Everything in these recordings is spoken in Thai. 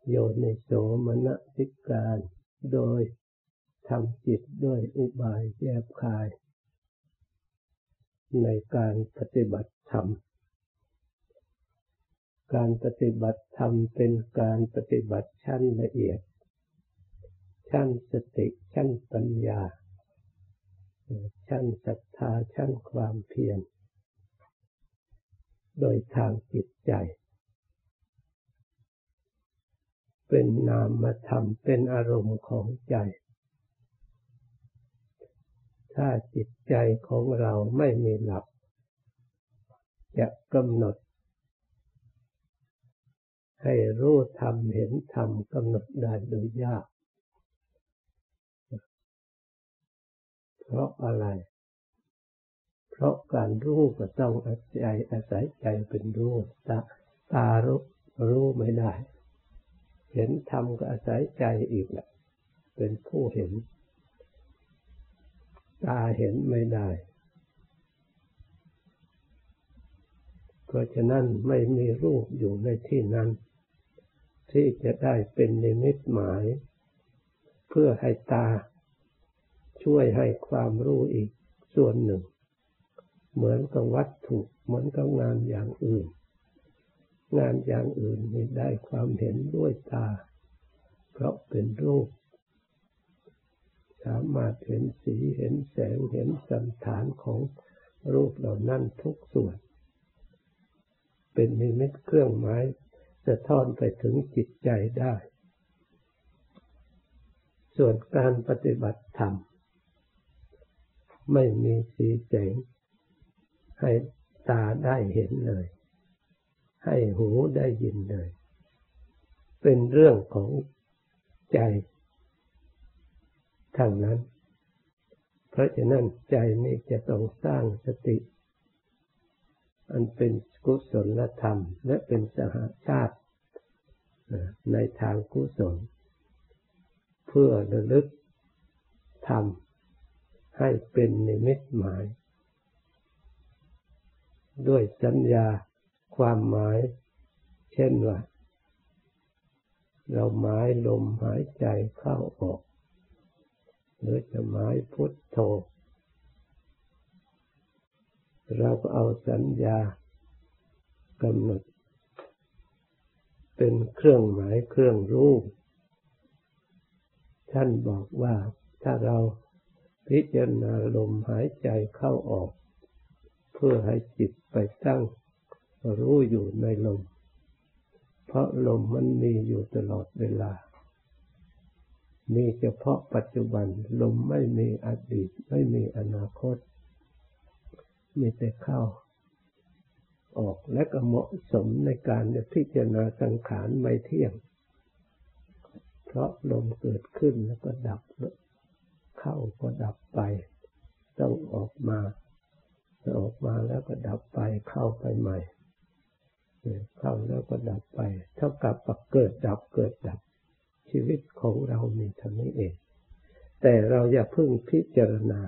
โยนิโสมนสิการโดยทำจิตด้วยอุบายแยบคายในการปฏิบัติธรรมการปฏิบัติธรรมเป็นการปฏิบัติชั้นละเอียดชั้นสติชั้นปัญญาชั้นศรัทธาชั้นความเพียรโดยทางจิตใจเป็นนามธรรมเป็นอารมณ์ของใจถ้าจิตใจของเราไม่มีหลักจะกำหนดให้รู้ธรรมเห็นธรรมกำหนดได้โดยยากเพราะอะไรเพราะการรู้ก็ต้องอาศัยใจเป็นรู้ตารู้ไม่ได้เห็นธรรมก็อาศัยใจอีกแหละเป็นผู้เห็นตาเห็นไม่ได้เพราะฉะนั้นไม่มีรูปอยู่ในที่นั้นที่จะได้เป็นนิมิตหมายเพื่อให้ตาช่วยให้ความรู้อีกส่วนหนึ่งเหมือนกับวัตถุเหมือนกับงานอย่างอื่นงานอย่างอื่นไม่ได้ความเห็นด้วยตาเพราะเป็นรูปสามารถเห็นสีเห็นแสงเห็นสันฐานของรูปเหล่านั้นทุกส่วนเป็นนิมิตเครื่องหมายสะท้อนไปถึงจิตใจได้ส่วนการปฏิบัติธรรมไม่มีสีแสงให้ตาได้เห็นเลยให้หูได้ยินเลยเป็นเรื่องของใจทั้งนั้นเพราะฉะนั้นใจนี้จะต้องสร้างสติอันเป็นกุศลธรรมและเป็นสหชาติในทางกุศลเพื่อระลึกธรรมให้เป็นนิมิตหมายด้วยสัญญาความหมายเช่นว่าเราหมายลมหายใจเข้าออกหรือจะหมายพุทโธเราก็เอาสัญญากำหนดเป็นเครื่องหมายเครื่องรู้ท่านบอกว่าถ้าเราพิจารณาลมหายใจเข้าออกเพื่อให้จิตไปตั้งรู้อยู่ในลมเพราะลมมันมีอยู่ตลอดเวลามีเฉพาะปัจจุบันลมไม่มีอดีตไม่มีอนาคตมีแต่เข้าออกและก็เหมาะสมในการพิจารณาสังขารไม่เที่ยงเพราะลมเกิดขึ้นแล้วก็ดับเข้าก็ดับไปต้องออกมาแล้วก็ดับไปเข้าไปใหม่เข้าแล้วก็ดับไปเท่ากับเกิดดับเกิดดับชีวิตของเรามีเท่านี้เองแต่เราอย่าเพิ่งพิจารณา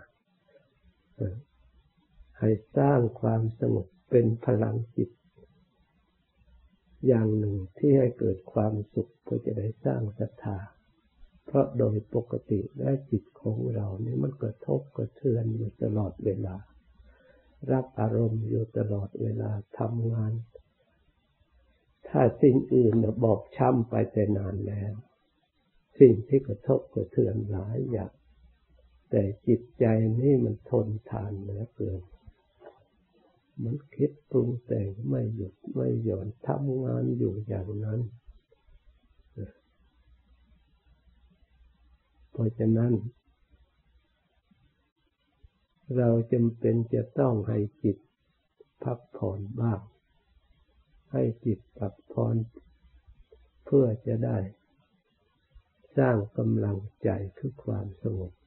ให้สร้างความสงบเป็นพลังจิตอย่างหนึ่งที่ให้เกิดความสุขเพื่อจะได้สร้างศรัทธาเพราะโดยปกติและจิตของเรานี่มันกระทบกระเทือนอยู่ตลอดเวลารับอารมณ์อยู่ตลอดเวลาทำงานถ้าสิ่งอื่นบอบช้ำไปแต่นานแล้วสิ่งที่กระทบกระเทือนหลายอย่างแต่จิตใจนี่มันทนทานเหลือเกินมันคิดปรุงแต่งไม่หยุดไม่หย่อนทำงานอยู่อย่างนั้นเพราะฉะนั้นเราจำเป็นจะต้องให้จิตพักผ่อนบ้างให้จิตพักผ่อนเพื่อจะได้สร้างกำลังใจคือความสงบ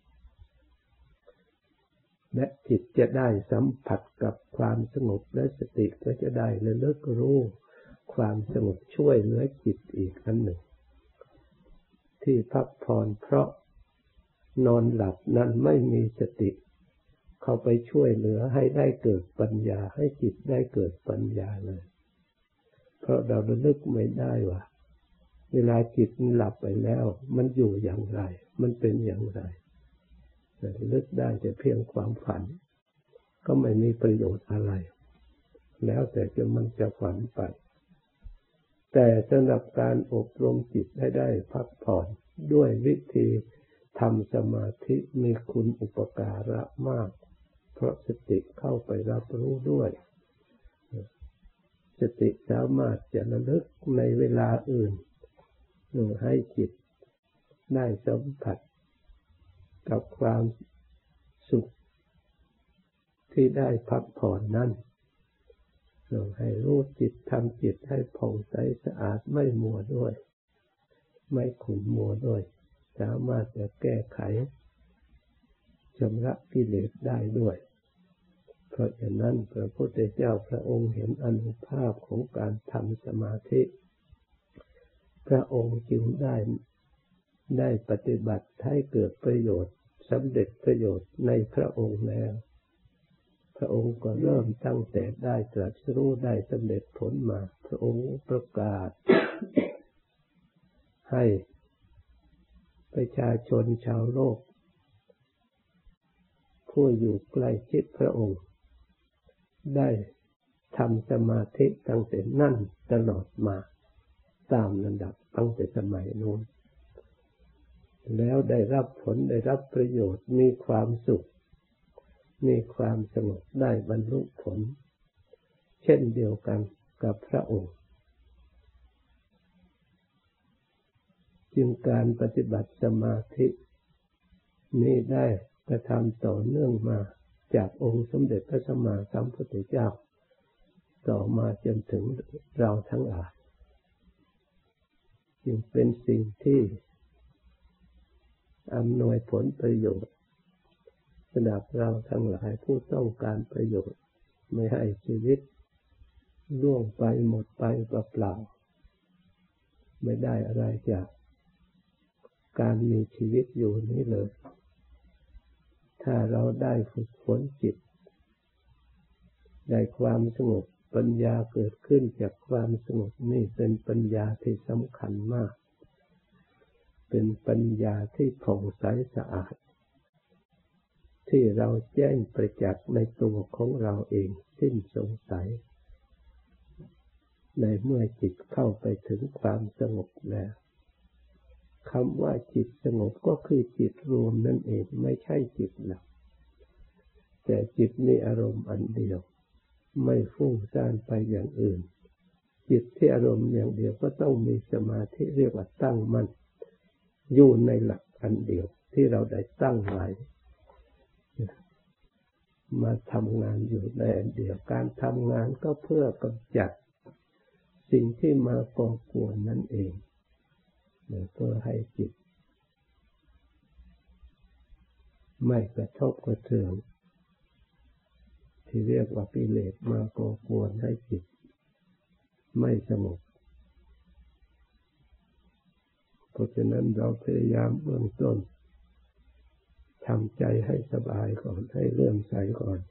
และจิตจะได้สัมผัสกับความสงบและสติก็จะได้ระลึกรู้ความสงบช่วยเหลือจิตอีกอันหนึ่งที่พักผ่อนเพราะนอนหลับนั้นไม่มีสติเข้าไปช่วยเหลือให้ได้เกิดปัญญาให้จิตได้เกิดปัญญาเลยเพราะเราระลึกไม่ได้ว่าเวลาจิตหลับไปแล้วมันอยู่อย่างไรมันเป็นอย่างไรลึกได้แต่เพียงความฝันก็ไม่มีประโยชน์อะไรแล้วแต่มันจะฝันไปแต่สำหรับการอบรมจิตให้ได้พักผ่อนด้วยวิธีทำสมาธิมีคุณอุปการะมากเพราะสติเข้าไปรับรู้ด้วยสติสามารถจะระลึกในเวลาอื่นให้จิตได้สัมผัสกับความสุขที่ได้พักผ่อนนั้นให้รู้จิตทำจิตให้ผ่องใสสะอาดไม่มัวด้วยไม่ขุ่นมัวด้วยสามารถจะแก้ไขชำระกิเลสได้ด้วยเพราะฉะนั้นพระพุทธเจ้าพระองค์เห็นอานุภาพของการทำสมาธิพระองค์จึงได้ปฏิบัติให้เกิดประโยชน์สำเร็จประโยชน์ในพระองค์แล้วพระองค์ก็เริ่มตั้งแต่ได้ตรัสรู้ได้สำเร็จผลมาพระองค์ประกาศให้ประชาชนชาวโลกผู้อยู่ใกล้ชิดพระองค์ได้ทำสมาธิตั้งแต่นั้นตลอดมาตามลำดับตั้งแต่สมัยโน้นแล้วได้รับผลได้รับประโยชน์มีความสุขมีความสงบได้บรรลุผลเช่นเดียวกันกับพระองค์จึงการปฏิบัติสมาธินี้ได้กระทำต่อเนื่องมาจากองค์สมเด็จพระสัมมาสัมพุทธเจ้าต่อมาจนถึงเราทั้งหลายจึงเป็นสิ่งที่อำนวยผลประโยชน์สำหรับเราทั้งหลายผู้ต้องการประโยชน์ไม่ให้ชีวิตล่วงไปหมดไปเปล่าๆไม่ได้อะไรจากการมีชีวิตอยู่นี้เลยถ้าเราได้ฝึกฝนจิตได้ความสงบปัญญาเกิดขึ้นจากความสงบนี่เป็นปัญญาที่สำคัญมากเป็นปัญญาที่ผ่องใสสะอาดที่เราแจ้งประจักษ์ในตัวของเราเองสิ้นสงสัยในเมื่อจิตเข้าไปถึงความสงบแล้วคำว่าจิตสงบก็คือจิตรวมนั่นเองไม่ใช่จิตหลับแต่จิตมีอารมณ์อันเดียวไม่ฟุ้งซ่านไปอย่างอื่นจิตที่อารมณ์อย่างเดียวก็ต้องมีสมาธิเรียกว่าตั้งมั่นอยู่ในหลักอันเดียวที่เราได้ตั้งไว้มาทำงานอยู่ในอันเดียวการทำงานก็เพื่อกำจัดสิ่งที่มาก่อกวนนั่นเองเพื่อให้จิตไม่กระทบกระเทือนที่เรียกว่ากิเลสมาก่อกวนให้จิตไม่สงบเพราะฉะนั้นเราพยายามเบื้องต้นทำใจให้สบายก่อนให้เลื่อมใสก่อน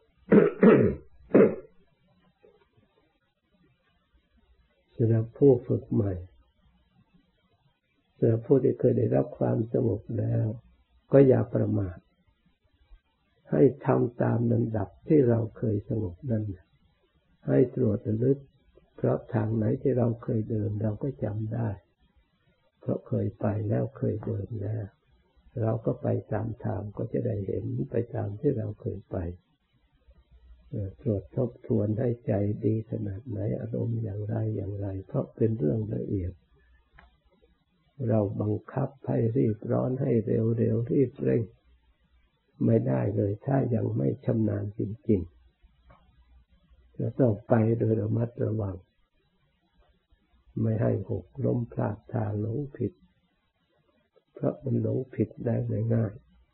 สำหรับผู้ฝึกใหม่สำหรับผู้ที่เคยได้รับความสงบแล้วก็อย่าประมาทให้ทำตามลำดับที่เราเคยสงบนั่นให้ตรวจระลึกเพราะทางไหนที่เราเคยเดินเราก็จำได้เพราะเคยไปแล้วเคยเดินแล้วเราก็ไปตามทางก็จะได้เห็นไปตามที่เราเคยไปตรวจทบทวนให้ใจดีขนาดไหนอารมณ์อย่างไรอย่างไรเพราะเป็นเรื่องละเอียดเราบังคับให้รีบร้อนให้เร็วรีบเร่งไม่ได้เลยถ้ายังไม่ชำนาญจริงๆจะต้องไปโดยระมัดระวังไม่ให้หกล้มพลาดท่าหลงผิดเพราะมันหลงผิดได้ง่าย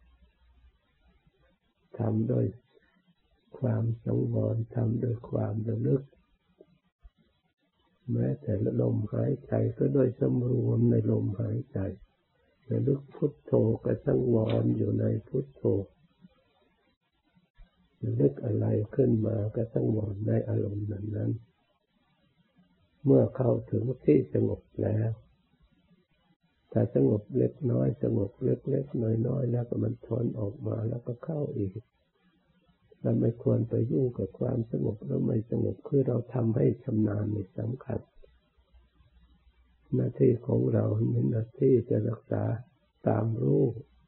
ๆทำโดยความสังวรทำโดยความระลึกแม้แต่ลมหายใจก็โดยสำรวมในลมหายใจระลึกพุทโธก็สังวรอยู่ในพุทโธระลึกอะไรขึ้นมาก็สังวรในอารมณ์นั้นเมื่อเข้าถึงที่สงบแล้วาสงบเล็กน้อยสงบเล็กๆน้อยๆแล้วก็มันถอนออกมาแล้วก็เข้าอีกเราไม่ควรไปยุ่งกับความสงบหรือไม่สงบคือเราทำให้ชำนาญนี่สำคัญหน้าที่ของเราเป็นหน้าที่จะรักษาตามรู้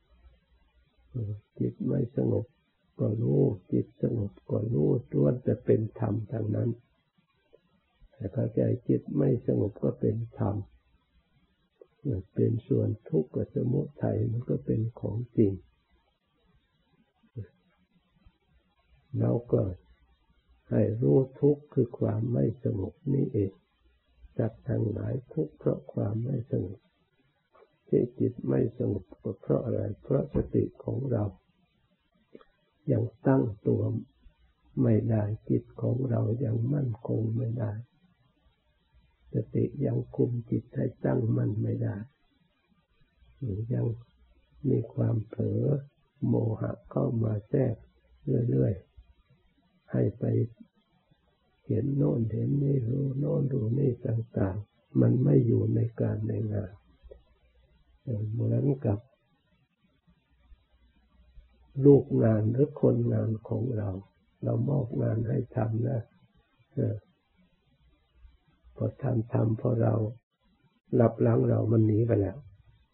จิตไม่สงบก็รู้จิตสงบก็รู้ล้วนจะเป็นธรรมทางนั้นแต่ถ้าใจจิตไม่สงบก็เป็นธรรมเป็นส่วนทุกข์กับสมุทัยมันก็เป็นของจริงเราก็ให้รู้ทุกข์คือความไม่สงบนี่เองจัดทั้งหลายทุกข์เพราะความไม่สงบที่จิตไม่สงบก็เพราะอะไรเพราะสติของเรายังตั้งตัวไม่ได้จิตของเรายังมั่นคงไม่ได้สติยังคุมจิตให้ตั้งมั่นไม่ได้ยังมีความเผลอโมหะเข้ามาแทรกเรื่อยๆให้ไปเห็นโน่นเห็นนี่รู้โน่นรู้นี่ต่างๆมันไม่อยู่ในการในงานเหมือนกับลูกงานหรือคนงานของเรามอบงานให้ทำนะพอทำพอเราหลับหลังเรามันหนีไปแล้ว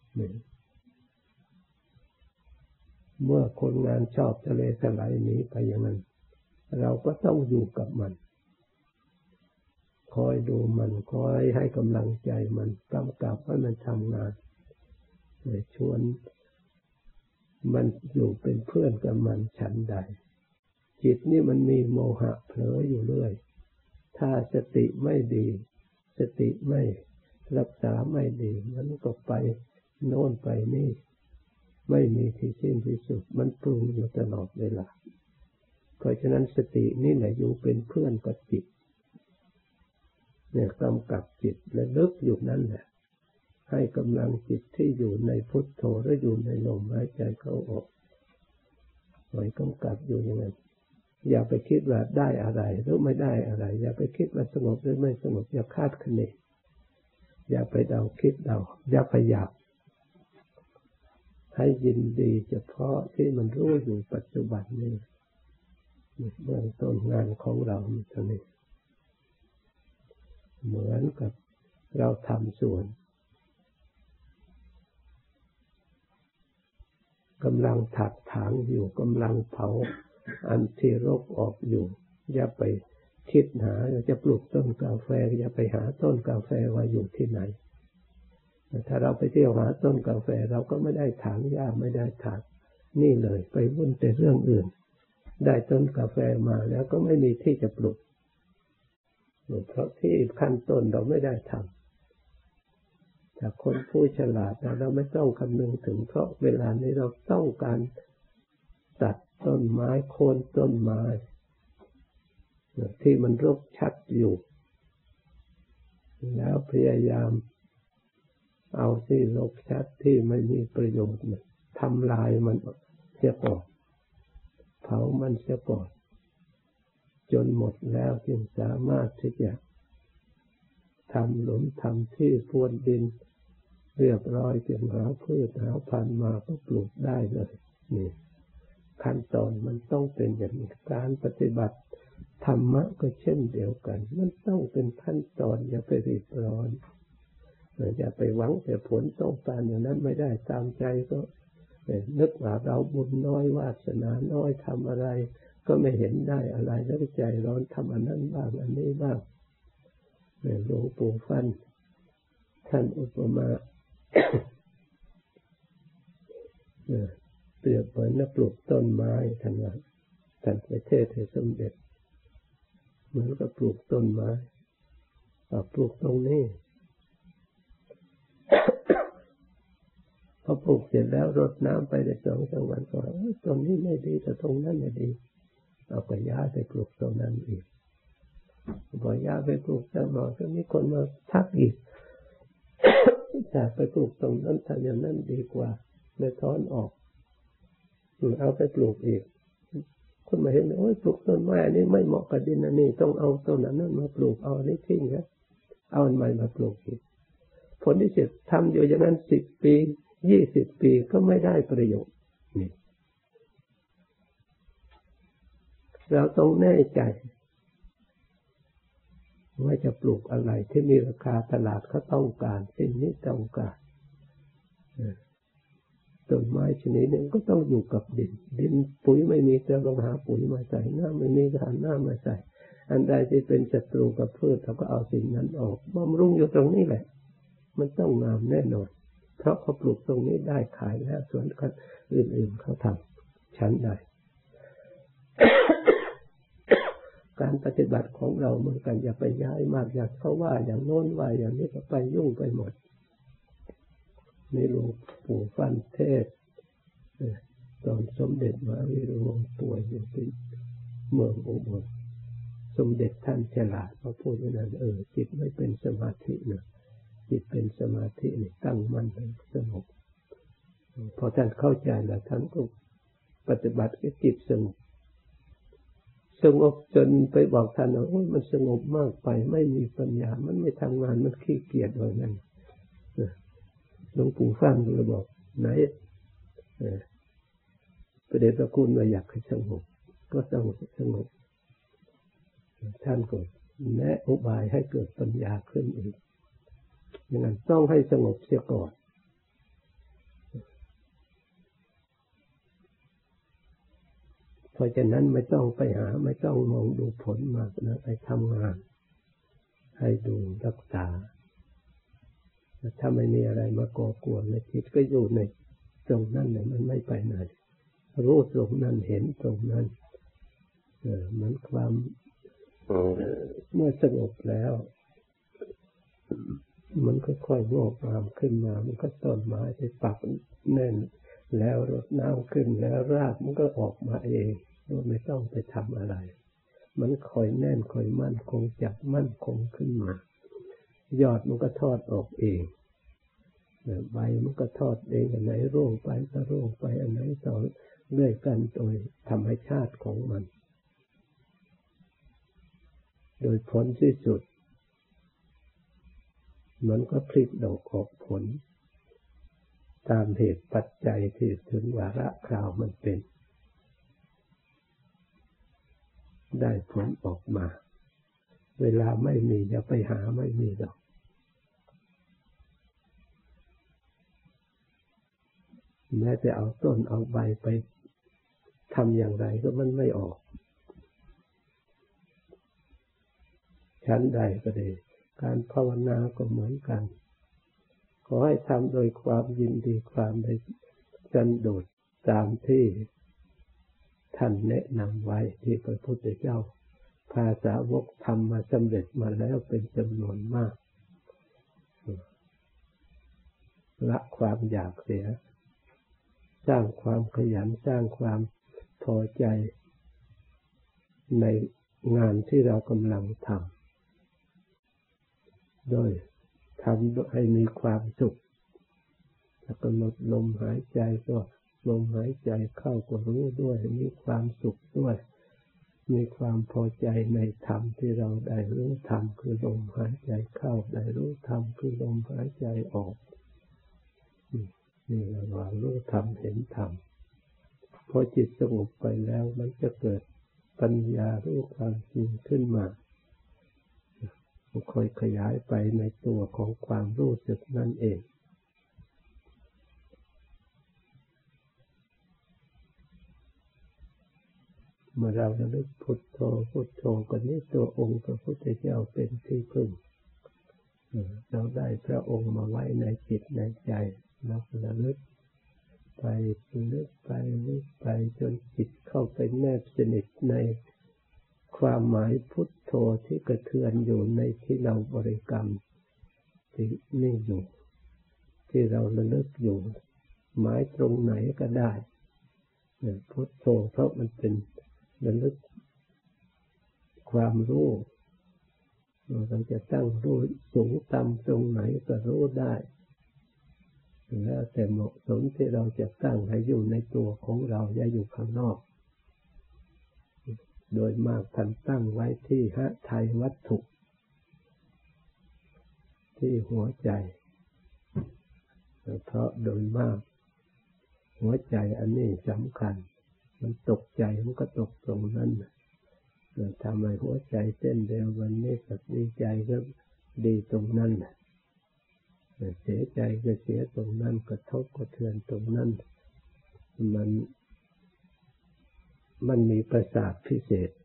เมื่อคนงานชอบทะเลถลายหนีไปอย่างนั้นเราก็ต้องอยู่กับมันคอยดูมันคอยให้กำลังใจมันกำกับให้มันทำงานชวนมันอยู่เป็นเพื่อนกับมันฉันใดจิตนี่มันมีโมหะเผลออยู่เรื่อยถ้าสติไม่ดีสติไม่รักษาไม่ดีมันก็ไปโน่นไปนี่ไม่มีที่สิ้นที่สุดมันปรุงอยู่ตลอดเวลาเพราะฉะนั้นสตินี่แหละอยู่เป็นเพื่อนกับจิตเนี่ยกำกับจิตและลึกอยู่นั่นแหละให้กำลังจิตที่อยู่ในพุทโธหรืออยู่ในลมหายใจเข้าออกไว้กำกับอยู่อย่างนั้นอย่าไปคิดว่าได้อะไรหรือไม่ได้อะไรอย่าไปคิดว่าสงบหรือไม่สงบอย่าคาดคะเนอย่าไปเดาคิดเดาอย่าพยายามให้ยินดีเฉพาะที่มันรู้อยู่ปัจจุบันนี้เบื้องต้นงานของเราเท่านี้เหมือนกับเราทำสวนกำลังถักถางอยู่กำลังเผาอันที่รกออกอยู่อย่าไปคิดหาจะปลูกต้นกาแฟอย่าไปหาต้นกาแฟว่าอยู่ที่ไหนถ้าเราไปเที่ยวหาต้นกาแฟเราก็ไม่ได้ถางหญ้าไม่ได้ถางนี่เลยไปวุ่นแต่เรื่องอื่นได้ต้นกาแฟมาแล้วก็ไม่มีที่จะปลูกเพราะที่ขั้นต้นเราไม่ได้ทำแต่คนผู้ฉลาดเราไม่ต้องคำนึงถึงเพราะเวลานี้เราต้องการตัดต้นไม้โค่นต้นไม้ที่มันรกชัดอยู่แล้วพยายามเอาที่รกชัดที่ไม่มีประโยชน์ทำลายมันเสียก่อนเผามันเสียก่อนจนหมดแล้วจึงสามารถที่จะทำหลุมทำที่พรวนดินเรียบร้อยจึงหาพืชหาพันธุ์มาก็ปลูกได้เลยนี่ขั้นตอนมันต้องเป็นอย่างนี้การปฏิบัติธรรมะก็เช่นเดียวกันมันต้องเป็นขั้นตอนอย่าไปรีบร้อนอย่าไปหวังแต่ผลต้องการอย่างนั้นไม่ได้ตามใจก็นึกว่าเราบุญน้อยวาสนาน้อยทำอะไรก็ไม่เห็นได้อะไรแล้วใจร้อนทำอันนั้นบ้างอันนี้บ้างหลวงปู่ฟั่นท่านอุปมาเปรียบเหมือนนักปลูกต้นไม้ท่านว่าท่านไปเทศให้สมเด็จเหมือนกับปลูกต้นไม้ปลูกตรงนี้พอปลูกเสร็จแล้วรดน้ำไปได้2-3 วันก็ตรงนี้ไม่ดีแต่ตรงนั้นไม่ดีเอาไปย้ายไปปลูกตรงนั้นอีกพอย้ายไปปลูกแล้วบอกก็มีคนมาทักอีกจะไปปลูกตรงนั้นทำอย่างนั้นดีกว่าเลยถอนออกเอาไปปลูกอีกคุณมาเห็นโอ้ยปลูกต้นไม้อันนี้ไม่เหมาะกับดินอันนี้ต้องเอาต้นนั้นมาปลูกเอาอันนี้ทิ้งนะเอาอันใหม่มาปลูกอีกพลที่สุดทำอยู่อย่างนั้น10 ปี20 ปีก็ไม่ได้ประโยชน์นี่เราต้องแน่ใจว่าจะปลูกอะไรที่มีราคาตลาดเขาต้องการสิ่งนี้ต้องการต้นไม้ชนิดหนึ่งก็ต้องอยู่กับดินปุ๋ยไม่มีจะลองหาปุ๋ยมาใส่น้ำไม่มีก็หาน้ำมาใส่อันใดที่เป็นศัตรูกับพืชเราก็เอาสิ่งนั้นออกบำรุงอยู่ตรงนี้แหละมันต้องงามแน่นอนเพราะเขาปลูกตรงนี้ได้ขายแล้วส่วนคนอื่นๆเขาทำชั้นใด การปฏิบัติของเราเหมือนกันอย่าไปย้ายมากอยากเขาว่าอย่างโน้นว่าอย่างนี้ก็ไปยุ่งไปหมดในหลวงปู่ฟั่นเทศตอนสมเด็จมหาวีระวงศ์ป่วยอยู่ที่เมืองอุบลสมเด็จท่านฉลาดมาพูดว่านั้นจิตไม่เป็นสมาธินะจิตเป็นสมาธินี่ตั้งมั่นสงบพอท่านเข้าใจแล้วท่านก็ปฏิบัติให้จิตสงบจนไปบอกท่านว่าโอ้ยมันสงบมากไปไม่มีปัญญามันไม่ทำงานมันขี้เกียจว่างั้นหลวงปู่ฟั่นก็เลยบอกไหนประเดชพระคุณว่าอยากให้สงบก็ต้องสงบท่านก็แนะอุบายให้เกิดปัญญาขึ้นอีกอย่างนั้นต้องให้สงบเสียก่อนเพราะฉะนั้นไม่ต้องไปหาไม่ต้องมองดูผลมากนะไปทำงานให้ดูรักษาถ้าไม่มีอะไรมาก่อกวนในจิตก็อยู่ในตรงนั้นเนี่ยมันไม่ไปไหนรู้ตรงนั้นเห็นตรงนั้นมันความเมื่อสงบแล้วมันก็ค่อยงอกงามขึ้นมามันก็ต้นไม้ที่ปักแน่นแล้วรดน้ำขึ้นแล้วรากมันก็ออกมาเองโดยไม่ต้องไปทำอะไรมันค่อยแน่นค่อยมั่นคงจับมั่นคงขึ้นมายอดมันก็ทอดออกเองใบมันก็ทอดเองอันไหนร่วงไปก็ร่วงไปอันไหนต่อเรื่อยกันโดยธรรมชาติของมันโดยผลที่สุดมันก็ผลิดอกออกผลตามเหตุปัจจัยที่ถึงวาระคราวมันเป็นได้ผลออกมาเวลาไม่มีอย่าไปหาไม่มีหรอกแม้แต่เอาต้นเอาใบไปทำอย่างไรก็มันไม่ออกชั้นใดก็ดีการภาวนาก็เหมือนกันขอให้ทำโดยความยินดีความในสันโดษตามที่ท่านแนะนำไว้ที่พระพุทธเจ้าพาสาวกทำมาสำเร็จมาแล้วเป็นจำนวนมากละความอยากเสียสร้างความขยันสร้างความพอใจในงานที่เรากำลังทำโดยทำให้มีความสุขแล้วกำหนดลมหายใจก็ลมหายใจเข้าก็รู้ด้วยมีความสุขด้วยมีความพอใจในธรรมที่เราได้รู้ธรรมคือลมหายใจเข้าได้รู้ธรรมคือลมหายใจออกนี่เราว่ารู้ธรรมเห็นธรรมพอจิตสงบไปแล้วมันจะเกิดปัญญารู้ความจริงขึ้นมาค่อยขยายไปในตัวของความรู้สึกนั่นเองเมื่อเราระลึกพุทโธพุทโธก็นี้ตัวองค์พระพุทธเจ้าเป็นที่พึ่งเราได้พระองค์มาไว้ในจิตในใจเราระลึกไปลึกไปลึกไปจนจิตเข้าไปแนบสนิทในความหมายพุทโธที่กระเทือนอยู่ในที่เราบริกรรมที่นี่อยู่ที่เราระลึกอยู่หมายตรงไหนก็ได้พุทโธเพราะมันเป็นระลึกความรู้เราจะตั้งรู้สูงต่ำตรงไหนก็รู้ได้แล้วแต่เหมาะสมที่เราจะตั้งให้อยู่ในตัวของเราอย่าอยู่ข้างนอกโดยมากท่านตั้งไว้ที่หทัยวัตถุที่หัวใจเพราะโดยมากหัวใจอันนี้สำคัญมันตกใจมันก็ตกตรงนั้นทำให้หัวใจเต้นเร็ววันนี้ก็ดีใจก็ดีตรงนั้นเสียใจก็เสียตรงนั้นกระทบกระเทือนตรงนั้นมันมีประสาทพิเศษ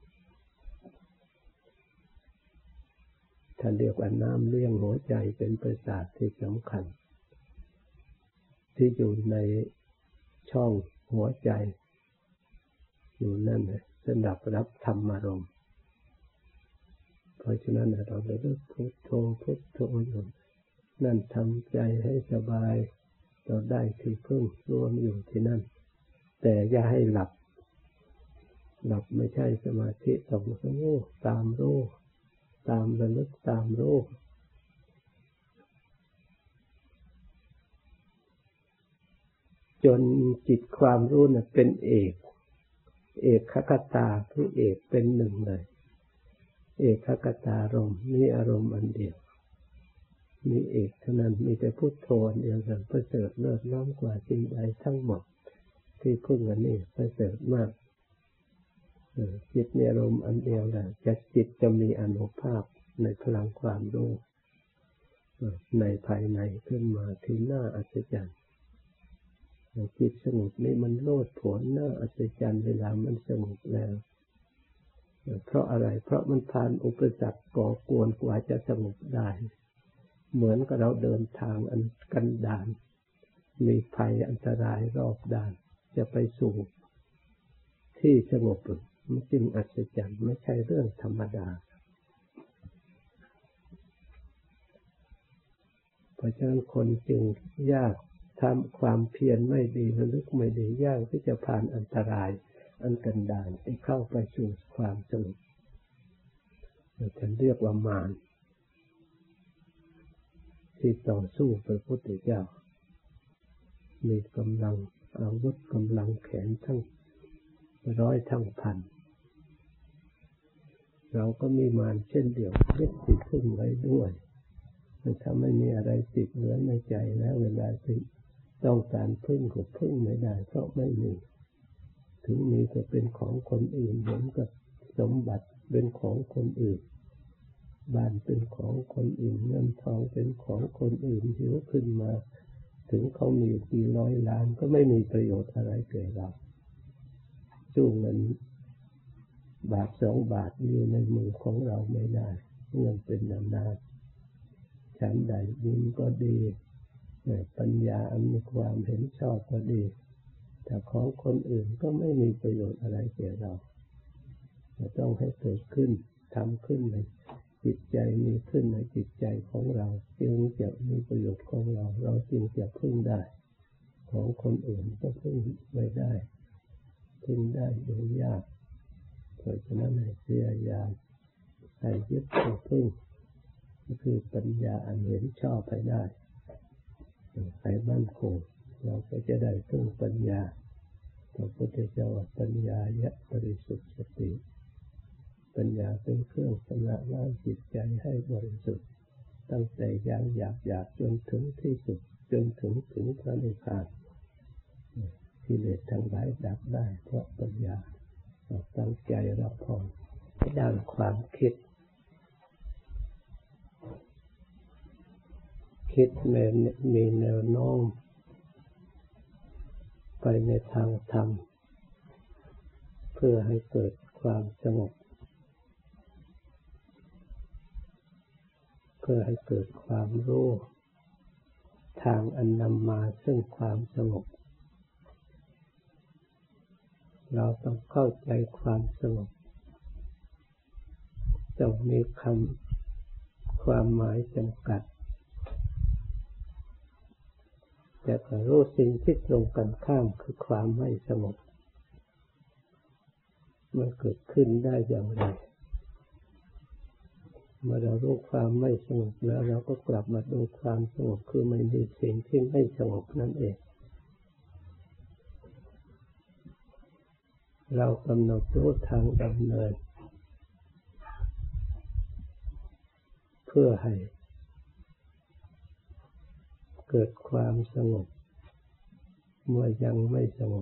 ท่านเรียกว่าน้ำเลี้ยงหัวใจเป็นประสาทที่สำคัญที่อยู่ในช่องหัวใจอยู่นั่นสำหรับรับธรรมารมณ์เพราะฉะนั้นเราเลยพุทโธพุทโธอยู่นั่นทำใจให้สบายเราได้ที่พึ่งรวมอยู่ที่นั่นแต่อย่าให้หลับไม่ใช่สมาธิต้องรู้ตามรู้ตามระลึกตามรู้จนจิตความรู้น่ะเป็นเอกคคตาผู้เอกเป็นหนึ่งเลยเอกคตารมณ์มีอารมณ์อันเดียวมีเอกเท่านั้นมีแต่พุทโธอันเดียวกันประเสริฐเลิศล้ำกว่าสิ่งใดทั้งหมดที่พึ่งอันนี้ประเสริฐมากจิตมีอารมณ์อันเดียวแหละจิตจะมีอานุภาพในพลังความรู้ในภายในขึ้นมาที่น่าอัศจรรย์จิตสงบนี่มันโลดโผนน่าอัศจรรย์เวลามันสงบแล้วเพราะอะไรเพราะมันผ่านอุปสรรคก่อกวนกว่าจะสงบได้เหมือนกับเราเดินทางอันกันดารมีภัยอันตรายรอบด้านจะไปสู่ที่สงบมันจึงอัศจรรย์ไม่ใช่เรื่องธรรมดาเพราะฉะนั้นคนจึงยากทำความเพียรไม่ดีระลึกไม่ดียากที่จะผ่านอันตรายอันกันดารให้เข้าไปสู่ความสงบท่านเรียกว่ามารที่ต่อสู้พระพุทธเจ้ามีกำลังอาวุธกำลังแขนทั้งร้อยทั้งพันเราก็มีมารเช่นเดียวยึดติดพึ่งไว้ด้วยถ้าไม่มีอะไรติดเหลือในใจแล้วเวลาที่ต้องการพึ่งก็พึ่งไม่ได้เพราะไม่มีถึงมีก็เป็นของคนอื่นเหมือนกับสมบัติเป็นของคนอื่นบ้านเป็นของคนอื่นเงินทองเป็นของคนอื่นหิวขึ้นมาถึงเขามีกี่ร้อยล้านก็ไม่มีประโยชน์อะไรแก่เราสู้เงินบาท2 บาทอยู่ในมือของเราไม่ได้เงินเป็นนานๆฉันใดบุญก็ดีปัญญาอันมีความเห็นชอบก็ดีแต่ของคนอื่นก็ไม่มีประโยชน์อะไรแก่เราต้องให้เกิดขึ้นทำขึ้นในจิตใจมีขึ้นในจิตใจของเราจึงจะมีประโยชน์ของเราจึงจะพึ่งได้ของคนอื่นก็พึ่งไม่ได้พึ่งได้โดยยากเพราะฉะนั้นให้พยายามให้ยึดพึ่งก็คือปัญญาอันเห็นชอบให้ได้ให้มั่นคงเราก็จะได้พึ่งปัญญาพระพุทธเจ้าปัญญายะบริสุทธิ์สติปัญญาเป็นเครื่องชำระล้างจิตใจให้บริสุทธิ์ตั้งแต่อย่างหยาบจนถึงที่สุดจนถึงพระนิพพานกิเลสทั้งหลายดับได้เพราะปัญญาตั้งใจรับพรด้านความคิดมีแนวโน้มไปในทางธรรมเพื่อให้เกิดความสงบเพื่อให้เกิดความรู้ทางอันนำมาซึ่งความสงบเราต้องเข้าใจความสงบต้องมีความหมายจำกัดแต่ก็รู้สิ่งที่ตรงกันข้ามคือความไม่สงบมันเกิดขึ้นได้อย่างไรเมื่อเรารู้ความไม่สงบแล้วเราก็กลับมาดูความสงบคือไม่มีสิ่งที่ไม่สงบนั่นเองเรากำหนดรู้ทางดำเนินเพื่อให้เกิดความสงบเมื่อยังไม่สง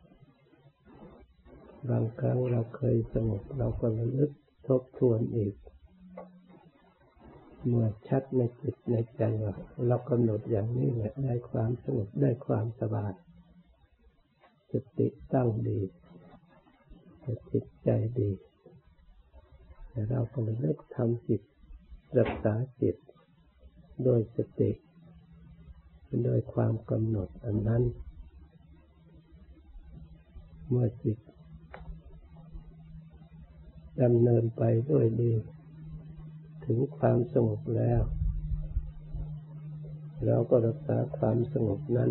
บบางครั้งเราเคยสงบเราก็ระลึกทบทวนอีกเมื่อชัดในจิตในใจว่าเรากำหนดอย่างนี้แหละได้ความสงบได้ความสบายสติตั้งดีจิตใจดีแต่เราก็ระลึกทำจิตรักษาจิตโดยสติโดยความกำหนดอันนั้นเมื่อจิตดำเนินไปด้วยดีถึงความสงบแล้วเราก็รักษาความสงบนั้น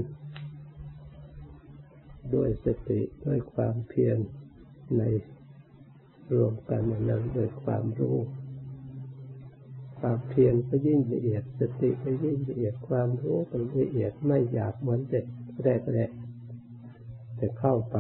ด้วยสติด้วยความเพียรในรวมกันนั้นด้วยความรู้ความเพียรก็ยิ่งละเอียดสติก็ยิ่งละเอียดความรู้ก็ละเอียดไม่หยาบเหมือนเด็กแรกๆแต่เข้าไป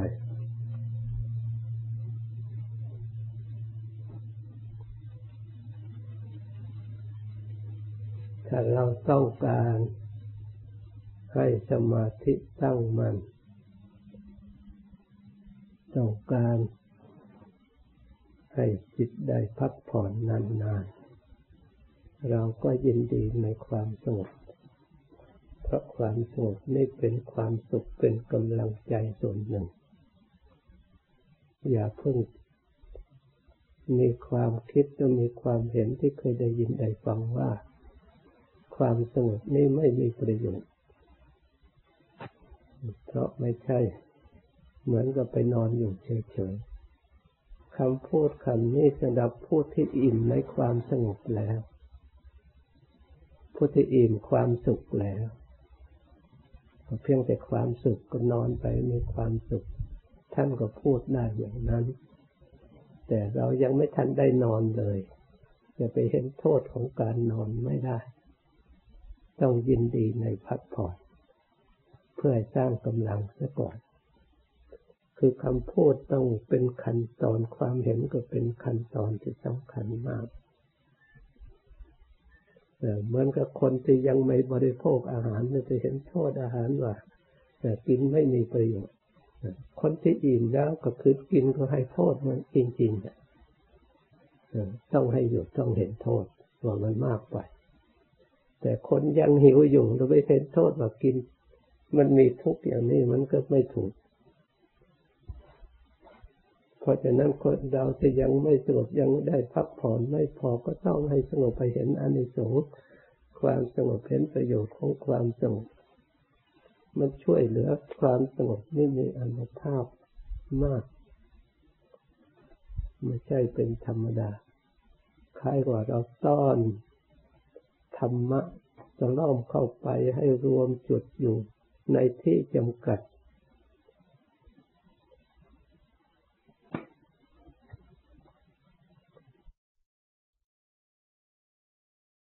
ถ้าเราต้องการให้สมาธิตั้งมั่นต้องการให้จิตได้พักผ่อนนานๆเราก็ยินดีในความสงบเพราะความสงบนี่เป็นความสุขเป็นกำลังใจส่วนหนึ่งอย่าเพิ่งมีความคิดจะมีความเห็นที่เคยได้ยินได้ฟังว่าความสงบนี้ไม่มีประโยชน์เพราะไม่ใช่เหมือนกับไปนอนอยู่เฉยๆคำพูดคำนี้สำหรับผู้ที่อิ่มในความสงบแล้วผู้ที่อิ่มความสุขแล้วเพียงแต่ความสุขก็นอนไปมีความสุขท่านก็พูดได้อย่างนั้นแต่เรายังไม่ทันได้นอนเลยจะไปเห็นโทษของการนอนไม่ได้ต้องยินดีในพักผ่อนเพื่อสร้างกำลังซะก่อนคือคำพูดต้องเป็นขั้นตอนความเห็นก็เป็นขั้นตอนที่สำคัญมากเหมือนกับคนที่ยังไม่บริโภคอาหารจะเห็นโทษอาหารว่ากินไม่มีประโยชน์คนที่อิ่มแล้วก็คือกินก็ให้โทษมันจริงๆต้องให้หยุดต้องเห็นโทษว่ามันมากไปแต่คนยังหิวอยู่เราไม่เห็นโทษว่ากินมันมีทุกข์อย่างนี้มันก็ไม่ถูกเพราะฉะนั้นคนเราที่ยังไม่สงบยังได้พักผ่อนไม่พอก็ต้องให้สงบไปเห็นอานิสงส์ความสงบเห็นประโยชน์ของความสงบมันช่วยเหลือความสงบนี่มีอานุภาพมากไม่ใช่เป็นธรรมดาคล้ายกว่าเราต้อนธรรมะจะล้อมเข้าไปให้รวมจุดอยู่ในที่จำกัด